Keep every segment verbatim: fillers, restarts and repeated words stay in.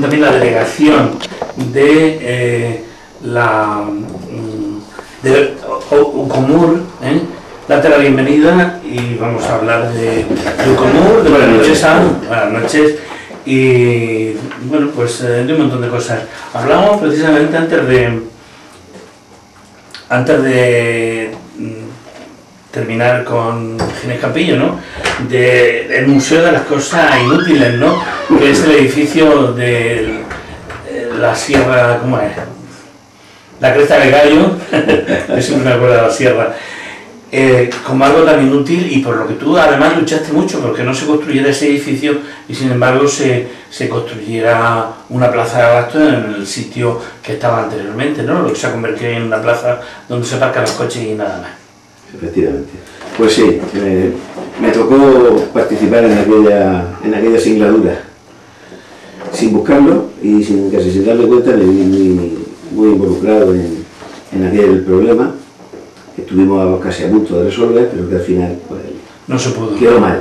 también la delegación de eh, la de Ucomur, ¿eh? Date la bienvenida y vamos a hablar de, de Ucomur, de buenas noches, buenas noches y bueno, pues de un montón de cosas. Hablamos precisamente antes de antes de terminar con Ginés Campillo, ¿no? De, del Museo de las Cosas Inútiles, ¿no? Que es el edificio de la Sierra, ¿cómo es? La Cresta del Gallo, yo siempre me acuerdo de la Sierra, eh, como algo tan inútil y por lo que tú además luchaste mucho, porque no se construyera ese edificio y sin embargo se, se construyera una plaza de abasto en el sitio que estaba anteriormente, ¿no? Lo que se ha convertido en una plaza donde se aparcan los coches y nada más. Efectivamente. Pues sí, eh, me tocó participar en aquella, en aquella singladura. Sin buscarlo y sin casi sin darme cuenta me vi muy, muy involucrado en, en aquel problema que estuvimos casi a punto de resolver, pero que al final pues, no se pudo. Quedó mal.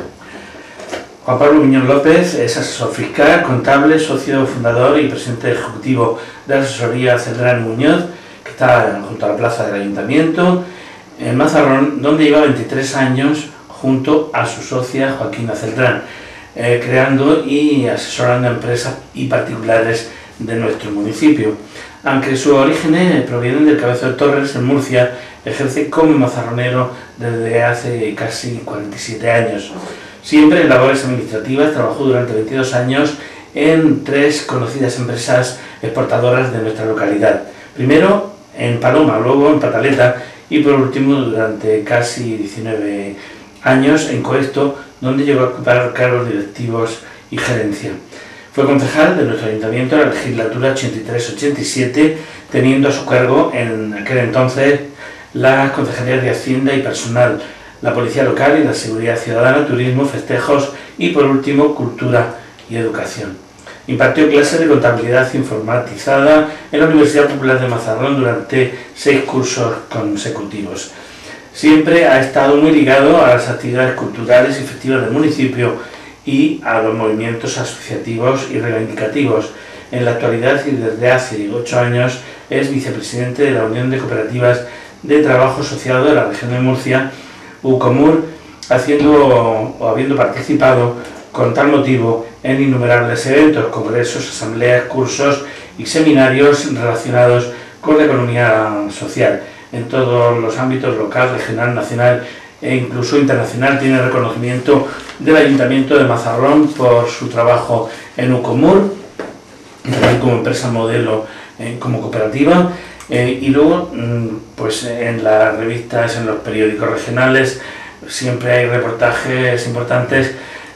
Juan Pablo Muñoz López es asesor fiscal, contable, socio fundador y presidente ejecutivo de la asesoría Celdrán Muñoz, que está junto a la plaza del Ayuntamiento, en Mazarrón, donde lleva veintitrés años junto a su socia Joaquina Celdrán, eh, creando y asesorando a empresas y particulares de nuestro municipio. Aunque sus orígenes provienen del Cabezo de Torres, en Murcia, ejerce como mazarronero desde hace casi cuarenta y siete años. Siempre en labores administrativas, trabajó durante veintidós años en tres conocidas empresas exportadoras de nuestra localidad. Primero en Paloma, luego en Pataleta y por último durante casi diecinueve años en Coesto, donde llegó a ocupar cargos directivos y gerencia. Fue concejal de nuestro ayuntamiento en la legislatura ochenta y tres ochenta y siete, teniendo a su cargo en aquel entonces las concejalías de Hacienda y Personal, la Policía Local y la Seguridad Ciudadana, Turismo, Festejos y por último Cultura y Educación. Impartió clases de contabilidad informatizada en la Universidad Popular de Mazarrón durante seis cursos consecutivos. Siempre ha estado muy ligado a las actividades culturales y festivas del municipio y a los movimientos asociativos y reivindicativos. En la actualidad y desde hace ocho años es vicepresidente de la Unión de Cooperativas de Trabajo Asociado de la región de Murcia, Ucomur, haciendo o habiendo participado con tal motivo en innumerables eventos, congresos, asambleas, cursos y seminarios relacionados con la economía social en todos los ámbitos local, regional, nacional e incluso internacional. Tiene reconocimiento del Ayuntamiento de Mazarrón por su trabajo en Ucomur, también como empresa modelo, eh, como cooperativa, eh, y luego pues en las revistas, en los periódicos regionales, siempre hay reportajes importantes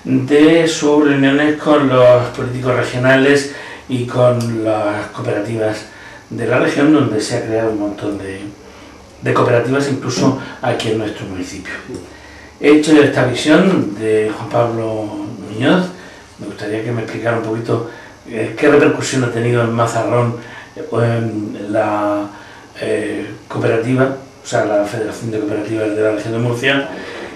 de sus reuniones con los políticos regionales y con las cooperativas de la región, donde se ha creado un montón de, de cooperativas, incluso aquí en nuestro municipio. He hecho esta visión de Juan Pablo Muñoz. Me gustaría que me explicara un poquito eh, qué repercusión ha tenido en Mazarrón eh, en la eh, cooperativa, o sea, la Federación de Cooperativas de la región de Murcia,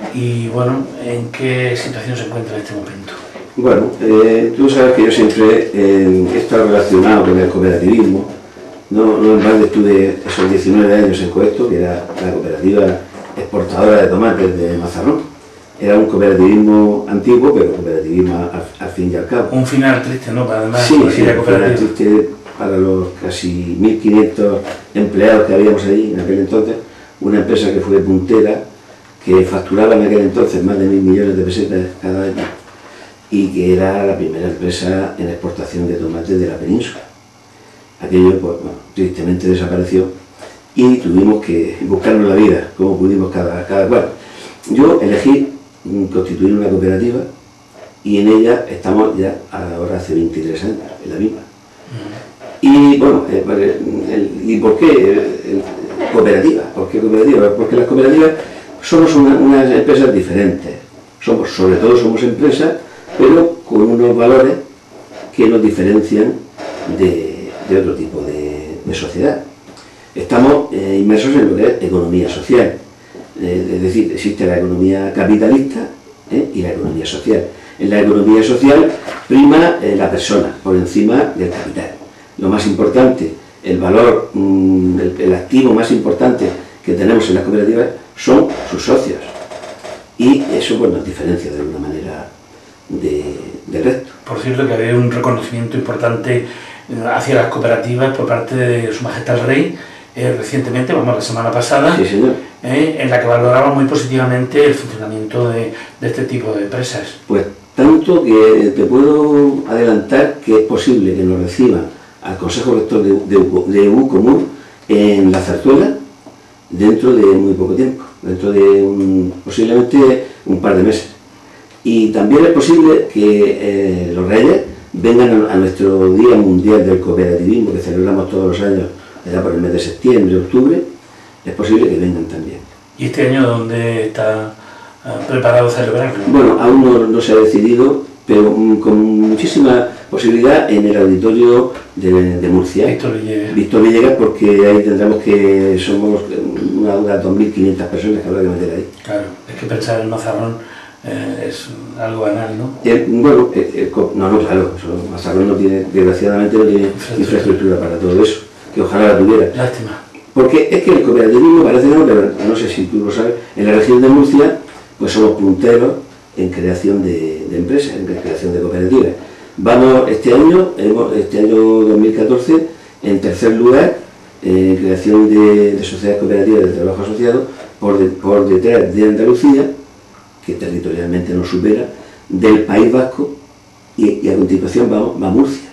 y bueno, ¿en qué situación se encuentra en este momento? Bueno, eh, tú sabes que yo siempre eh, he estado relacionado con el cooperativismo. No, no en balde estuve esos diecinueve años en Coesto, que era la cooperativa exportadora de tomates de Mazarrón. Era un cooperativismo antiguo, pero cooperativismo al, al fin y al cabo. Un final triste, ¿no? Para además, sí, sí, un final triste para los casi mil quinientos empleados que habíamos allí en aquel entonces. Una empresa que fue puntera, que facturaba en aquel entonces más de mil millones de pesetas cada año y que era la primera empresa en exportación de tomates de la península. Aquello, pues, bueno, tristemente desapareció y tuvimos que buscarnos la vida, como pudimos cada, cada cual. Yo elegí constituir una cooperativa y en ella estamos ya ahora hace veintitrés años, en la misma. Y bueno, eh, el, ¿y por qué el, cooperativa? ¿Por qué cooperativa? Porque las cooperativas somos una, unas empresas diferentes. Somos, sobre todo somos empresas, pero con unos valores que nos diferencian de, de otro tipo de, de sociedad. Estamos eh, inmersos en lo que es economía social. Eh, es decir, existe la economía capitalista eh, y la economía social. En la economía social prima eh, la persona por encima del capital. Lo más importante, el valor, mmm, el, el activo más importante que tenemos en las cooperativas son sus socios. Y eso pues, nos diferencia de alguna manera de, del resto. Por cierto, que había un reconocimiento importante hacia las cooperativas por parte de Su Majestad el Rey, eh, recientemente, vamos, la semana pasada, sí, señor. Eh, en la que valoraba muy positivamente el funcionamiento de, de este tipo de empresas. Pues tanto que te puedo adelantar que es posible que nos reciban al Consejo Rector de, de, de Ucomur en la Zarzuela dentro de muy poco tiempo, dentro de un, posiblemente un par de meses. Y también es posible que eh, los Reyes vengan a nuestro Día Mundial del Cooperativismo, que celebramos todos los años, allá por el mes de septiembre, octubre, es posible que vengan también. ¿Y este año dónde está uh, preparado celebrarlo? Bueno, aún no, no se ha decidido, pero um, con muchísima posibilidad en el auditorio de, de Murcia. Víctor Villegas. Víctor Villegas, porque ahí tendremos que, somos unas una, dos mil quinientas personas que habrá que meter ahí. Claro, es que pensar en Mazarrón eh, es algo banal, ¿no? Eh, bueno, eh, eh, no, no, claro, eso, Mazarrón no tiene, desgraciadamente no tiene infraestructura. infraestructura para todo eso, que ojalá la tuviera. Lástima. Porque es que el cooperativismo parece no, pero no sé si tú lo sabes, en la región de Murcia, pues somos punteros en creación de, de empresas, en creación de cooperativas. Vamos este año, este año dos mil catorce, en tercer lugar, en creación de, de sociedades cooperativas de trabajo asociado, por, de, por detrás de Andalucía, que territorialmente nos supera, del País Vasco, y, y a continuación va, va Murcia.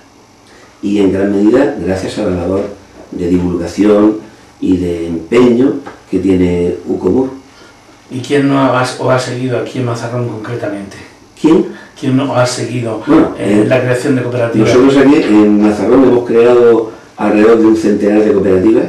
Y en gran medida, gracias a la labor de divulgación y de empeño que tiene Ucomur. ¿Y quién no ha, o ha seguido aquí en Mazarrón concretamente? ¿Quién? ¿Quién no ha seguido bueno, en eh, la creación de cooperativas? Nosotros aquí en Mazarrón hemos creado alrededor de un centenar de cooperativas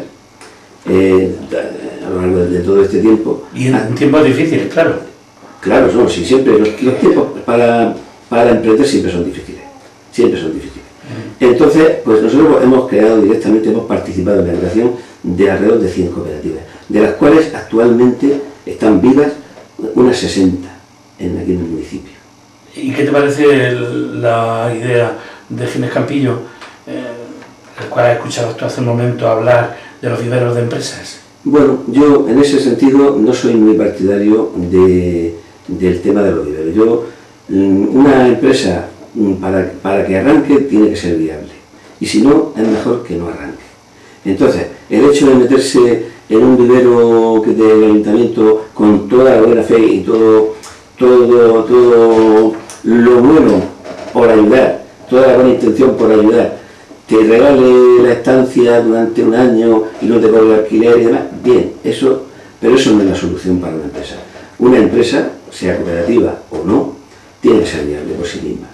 eh, a lo largo de, de todo este tiempo. Y en ah, tiempos difíciles, claro. Claro, no, sí, siempre, los, los tiempos para, para emprender siempre son difíciles, siempre son difíciles. Uh-huh. Entonces, pues nosotros hemos creado directamente, hemos participado en la creación de alrededor de cien cooperativas, de las cuales actualmente están vivas unas sesenta en, aquí en el municipio. ¿Y qué te parece el, la idea de Ginés Campillo, eh, el cual has escuchado tú hace un momento hablar de los viveros de empresas? Bueno, yo en ese sentido no soy muy partidario de, del tema de los viveros. Yo, una empresa para, para que arranque tiene que ser viable, y si no, es mejor que no arranque. Entonces, el hecho de meterse en un vivero que del ayuntamiento con toda la buena fe y todo, todo, todo lo bueno por ayudar, toda la buena intención por ayudar, te regale la estancia durante un año y no te cobre el alquiler y demás, bien, eso, pero eso no es la solución para una empresa. Una empresa, sea cooperativa o no, tiene que ser viable por sí misma.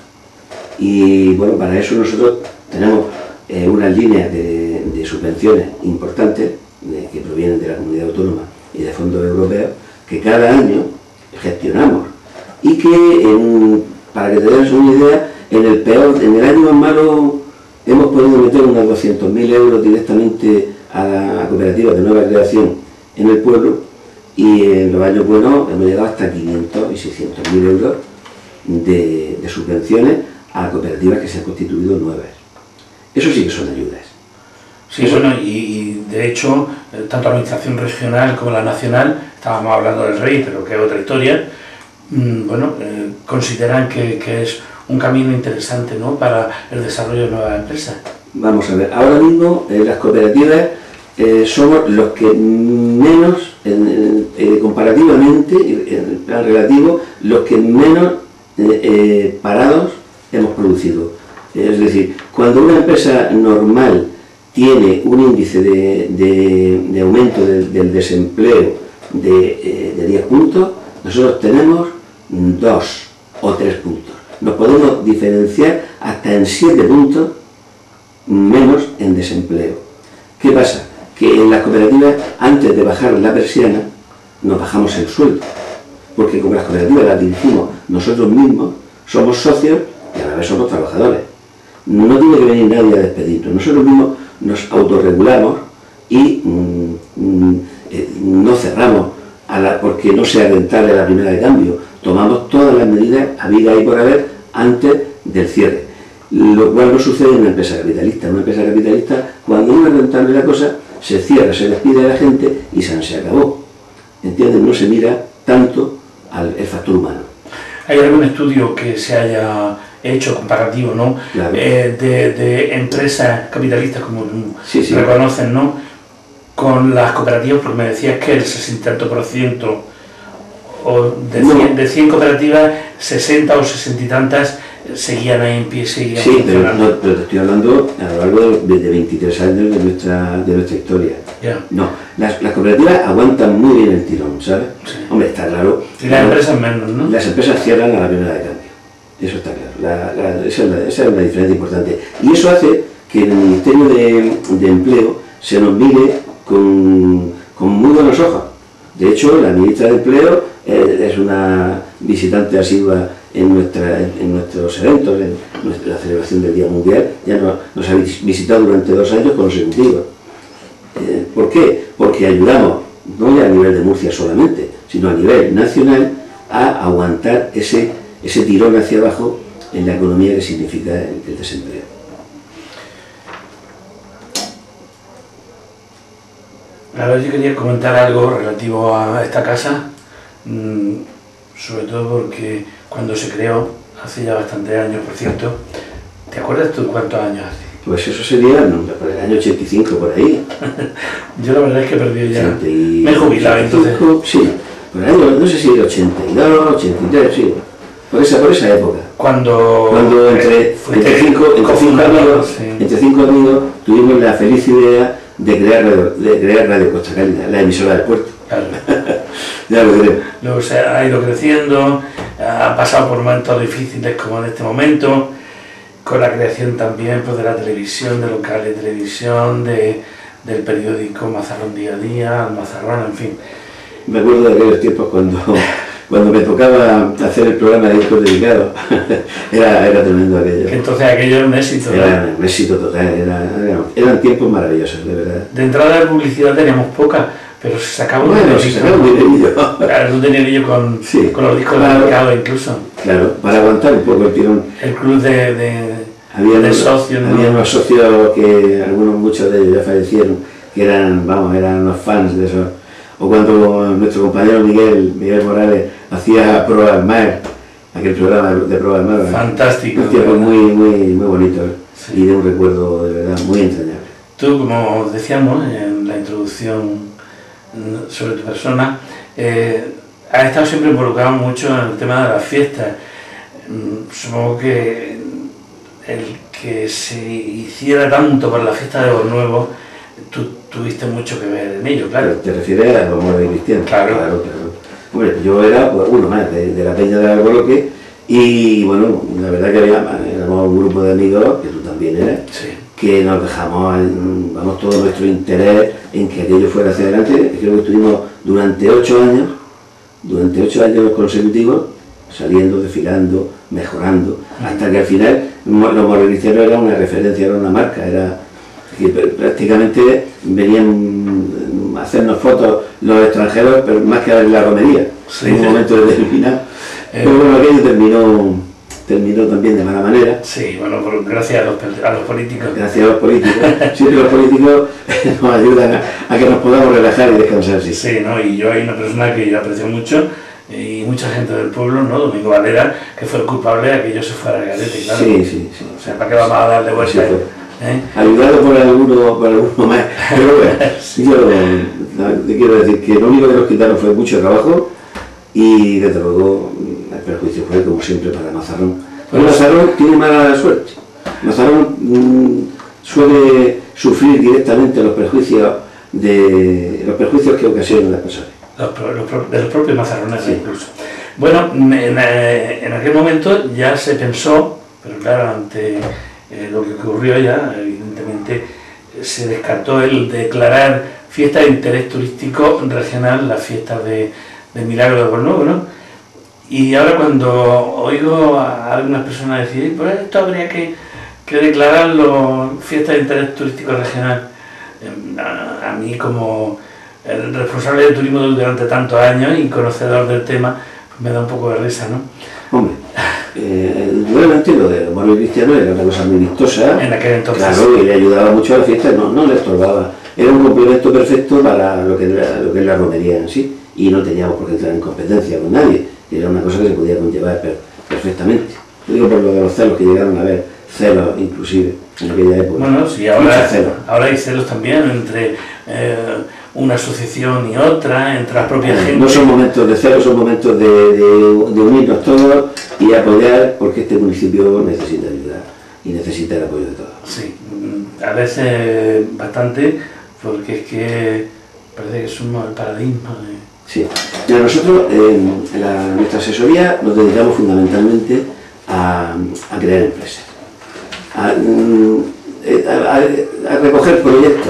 Y bueno, para eso nosotros tenemos eh, unas líneas de, de subvenciones importantes de, que provienen de la comunidad autónoma y de fondos europeos que cada año gestionamos y que, en, para que te des una idea, en el peor, en el año más malo hemos podido meter unos doscientos mil euros directamente a la cooperativa de nueva creación en el pueblo, y en los años buenos hemos llegado hasta quinientos y seiscientos mil euros de, de subvenciones a cooperativas que se han constituido nuevas. Eso sí que son ayudas. Sí, bueno, y, y de hecho, tanto la administración regional como la nacional, estábamos hablando del Rey, pero que es otra historia, mmm, bueno, eh, consideran que, que es un camino interesante, ¿no?, para el desarrollo de nuevas empresas. Vamos a ver, ahora mismo eh, las cooperativas eh, somos los que menos, en, eh, comparativamente, en el plan relativo, los que menos eh, eh, parados hemos producido. Es decir, cuando una empresa normal tiene un índice de, de, de aumento de, del desempleo de, eh, de diez puntos, nosotros tenemos dos o tres puntos. Nos podemos diferenciar hasta en siete puntos menos en desempleo. ¿Qué pasa? Que en las cooperativas, antes de bajar la persiana, nos bajamos el sueldo. Porque como las cooperativas las dirigimos nosotros mismos, somos socios y a la vez somos trabajadores. No tiene que venir nadie a despedirnos. Nosotros mismos nos autorregulamos y mmm, mmm, eh, no cerramos a la, porque no sea rentable la primera de cambio. tomamos todas las medidas habidas y por haber antes del cierre, lo cual no sucede en una empresa capitalista. En una empresa capitalista, cuando no es rentable la cosa, se cierra, se despide a la gente y se, se acabó. ¿Entiendes? No se mira tanto al el factor humano. ¿Hay algún estudio que se haya hecho comparativo, ¿no? Claro. Eh, de, de empresas capitalistas, como sí, sí. reconocen, ¿no? Con las cooperativas? Porque me decías que el sesenta y tanto por ciento, o de, no. cien, de cien cooperativas, sesenta o sesenta y tantas seguían ahí en pie, seguían sí, pero, no, pero te estoy hablando a lo largo de, de veintitrés años de nuestra, de nuestra historia. Yeah. No, las, las cooperativas aguantan muy bien el tirón, ¿sabes? Sí. Hombre, está claro. Y las empresas menos, ¿no? Las empresas cierran a la primera de cambio, eso está claro. La, la, esa, es la, esa es una diferencia importante. Y eso hace que en el Ministerio de, de Empleo se nos mire con, con muy buenos ojos. De hecho, la ministra de Empleo eh, es una visitante asidua en, nuestra, en, en nuestros eventos, en nuestra, la celebración del Día Mundial. Ya nos, nos ha visitado durante dos años consecutivos. Eh, ¿Por qué? Porque ayudamos, no ya a nivel de Murcia solamente, sino a nivel nacional, a aguantar ese, ese tirón hacia abajo en la economía que significa el, el desempleo. A ver, yo quería comentar algo relativo a esta casa, mmm, sobre todo porque cuando se creó, hace ya bastantes años, por cierto, ¿te acuerdas tú cuántos años hace? Pues eso sería no, por el año ochenta y cinco, por ahí. Yo la verdad es que perdí ya, ochenta y... me he jubilado entonces. Sí, por el año, no sé si el ochenta y dos, ochenta y tres, sí, por esa, por esa época. Cuando, Cuando entre, entre, cinco, entre, cinco amigos, sí. entre cinco amigos tuvimos la feliz idea de crear, de crear Radio Costa Cálida, la emisora del puerto. Claro. Ya lo creo. Luego se ha ido creciendo, ha pasado por momentos difíciles como en este momento, con la creación también pues, de la televisión, de locales de televisión, de, del periódico Mazarrón Día a Día, Mazarrón, en fin. Me acuerdo de aquellos tiempos cuando, cuando me tocaba hacer el programa de discos dedicados, era, era tremendo aquello. Que entonces aquello era un éxito. Era ¿no? un éxito total, era, era, eran tiempos maravillosos, de verdad. De entrada de publicidad teníamos poca, pero se sacaba un bueno, se sacaba muy bien. Claro, tú tenías yo con, sí, con los discos claro, dedicados incluso. Claro, para aguantar un poco el tirón. El club de, de, había de unos, socios. Había ¿no? unos socios que, algunos, muchos de ellos ya fallecieron, que eran, vamos, eran unos fans de eso. O cuando nuestro compañero Miguel, Miguel Morales, hacía Pro al Mar, aquel programa de Pro al Mar. Fantástico. Un tiempo muy, muy, muy bonito, sí. Y de un recuerdo de verdad muy entrañable. Tú, como decíamos en la introducción sobre tu persona, eh, has estado siempre involucrado mucho en el tema de las fiestas. Supongo que el que se hiciera tanto para la fiesta de Año Nuevo, tú tuviste mucho que ver en ello, claro. ¿Te refieres a los moros cristianos? Claro. Claro, claro. Hombre, yo era pues, uno más de, de la Peña del Alboloque y bueno, la verdad que había, éramos un grupo de amigos, que tú también eras, sí. que nos dejamos, vamos, todo nuestro interés en que aquello fuera hacia adelante. Creo que estuvimos durante ocho años, durante ocho años consecutivos, saliendo, desfilando, mejorando, hasta que al final los moros cristianos era una referencia, era una marca, era que prácticamente venían a hacernos fotos los extranjeros, pero más que a ver la romería, sí, en un momento determinado. Eh, pero bueno, aquello terminó, terminó también de mala manera. Sí, bueno, por, gracias a los, a los políticos. Gracias a los políticos. Siempre los políticos nos ayudan a, a que nos podamos relajar y descansar. Sí, sí, ¿no? Y yo hay una persona que yo aprecio mucho, y mucha gente del pueblo, ¿no? Domingo Valera, que fue el culpable de que yo se fuera al garete, claro. Sí, sí, sí. O sea, ¿para qué vamos a darle vuelta? Sí, ¿eh? Ayudado por alguno, por alguno más. Pero bueno, sí. Yo te quiero decir que lo único que nos quitaron fue mucho trabajo y desde luego el perjuicio fue como siempre para Mazarrón. Pero pues Mazarrón tiene mala suerte. Mazarrón mmm, suele sufrir directamente los perjuicios de los perjuicios que ocasionan las personas. Los, los, de los propios mazarrones, sí. Incluso. Bueno, en, en aquel momento ya se pensó, pero claro, ante eh, lo que ocurrió ya, evidentemente se descartó el declarar fiesta de interés turístico regional, las fiestas de, de Milagro de Año Nuevo, ¿no? Y ahora cuando oigo a algunas personas decir, pues esto habría que, que declararlo fiesta de interés turístico regional, a, a mí como el responsable de turismo durante tantos años y conocedor del tema, Me da un poco de risa, ¿no? Hombre, eh, realmente lo de morir cristiano era una cosa muy vistosa. En aquel entonces. Claro, y le ayudaba mucho a la fiesta, no, no le estorbaba. Era un complemento perfecto para lo que, era, lo que es la romería en sí, y no teníamos por qué entrar en competencia con nadie. Era una cosa que se podía conllevar per, perfectamente. Lo digo por lo de los celos, que llegaron a haber celos inclusive en aquella época. Bueno, sí, ahora, ahora hay celos también entre eh, una asociación y otra, entre la propia gente. No son momentos de celos, son momentos de, de, de unirnos todos y apoyar, porque este municipio necesita ayuda y necesita el apoyo de todos. Sí, a veces bastante, porque es que parece que somos el paradigma de... Sí, mira, nosotros en la, nuestra asesoría nos dedicamos fundamentalmente a, a crear empresas, a, a, a recoger proyectos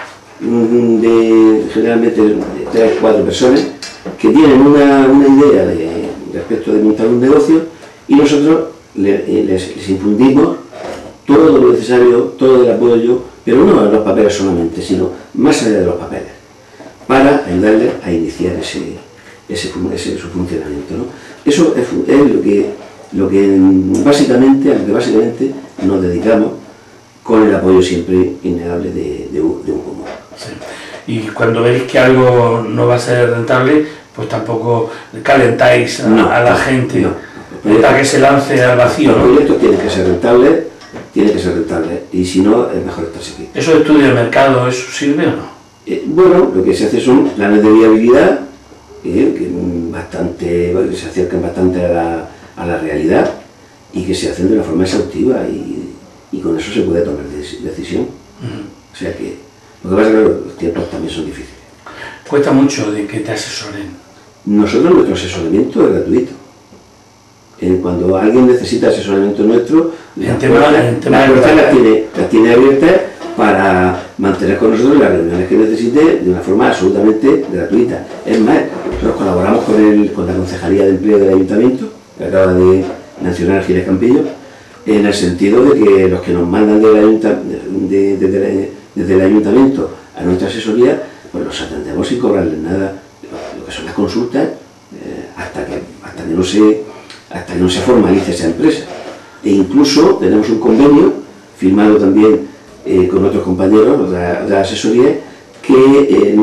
de generalmente de tres o cuatro personas que tienen una, una idea de, respecto de montar un negocio, y nosotros les, les, les infundimos todo lo necesario, todo el apoyo, pero no a los papeles solamente, sino más allá de los papeles, para ayudarles a iniciar ese, ese, ese su funcionamiento, ¿no? Eso es, es lo que, lo que básicamente, a lo que básicamente nos dedicamos, con el apoyo siempre innegable de, de, de un común. Sí. Y cuando veis que algo no va a ser rentable, pues tampoco calentáis a, no, a la no, gente no. para que se lance al vacío, los ¿no? Los proyectos tienen que ser rentables, tienen que ser rentables, y si no, es mejor estarse quieto. ¿Eso de estudio de mercado, eso sirve o no? Eh, bueno, lo que se hace son planes de viabilidad, eh, que bastante, bueno, se acercan bastante a la, a la realidad, y que se hacen de una forma exhaustiva, y, y con eso se puede tomar decisión. Uh-huh. O sea que, lo que pasa es que los tiempos también son difíciles. ¿Cuesta mucho de que te asesoren? Nosotros, nuestro asesoramiento es gratuito. Eh, cuando alguien necesita asesoramiento nuestro, las puertas las tiene, las tiene abiertas para mantener con nosotros las reuniones que necesite de una forma absolutamente gratuita. Es más, nosotros colaboramos con, el, con la Concejalía de Empleo del Ayuntamiento, que acaba de mencionar Giles Campillo, en el sentido de que los que nos mandan del ayunta, de, de, de, de, desde el Ayuntamiento a nuestra asesoría, pues los atendemos sin cobrarles nada, lo, lo que son las consultas, eh, hasta, que, hasta, que no se, hasta que no se formalice esa empresa. E incluso tenemos un convenio firmado también eh, con otros compañeros de la, de la asesoría, que eh,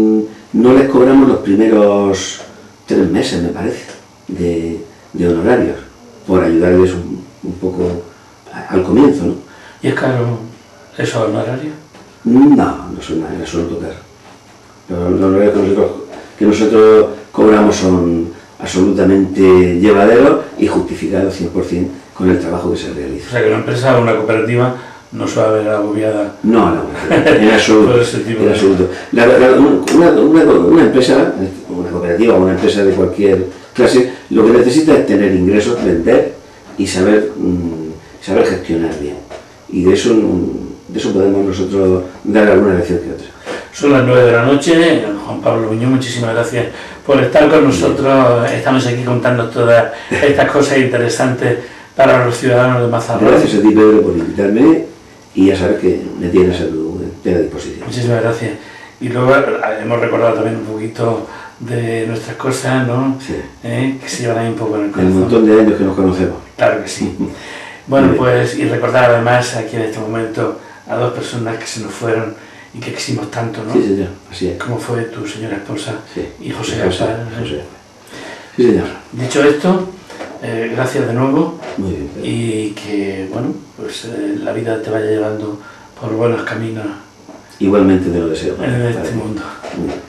no les cobramos los primeros tres meses, me parece, de, de honorarios, por ayudarles un, un poco a, al comienzo, ¿no? ¿Y es caro esos honorarios? No, no son nada, en absoluto caro. Los honorarios que nosotros, que nosotros cobramos son absolutamente llevaderos y justificados cien por cien con el trabajo que se realiza. O sea que una empresa o una cooperativa no se va a ver agobiada. No, no, en absoluto. en absoluto. La, la, una, una, una empresa, una cooperativa o una empresa de cualquier clase, lo que necesita es tener ingresos, vender y saber, mmm, saber gestionar bien. Y de eso, de eso podemos nosotros dar alguna lección que otra. Son las nueve de la noche. Juan Pablo Muñoz, muchísimas gracias por estar con nosotros. Estamos aquí contando todas estas cosas interesantes para los ciudadanos de Mazarrón. Gracias a ti, Pedro, por invitarme, y ya sabes que me tienes a tu entera disposición. Muchísimas gracias. Y luego hemos recordado también un poquito de nuestras cosas, ¿no? Sí. ¿Eh? Que se llevan ahí un poco en el corazón. El montón de años que nos conocemos. Claro que sí. Bueno, pues, y recordar además aquí en este momento a dos personas que se nos fueron y que quisimos tanto, ¿no? Sí, señor, así es. Como fue tu señora esposa, sí, y José Gaspar. José. Sí, señor. Dicho esto, eh, gracias de nuevo. Muy bien, Pedro. Y que, bueno, pues eh, la vida te vaya llevando por buenos caminos. Igualmente te lo deseo. En este mundo. Muy bien.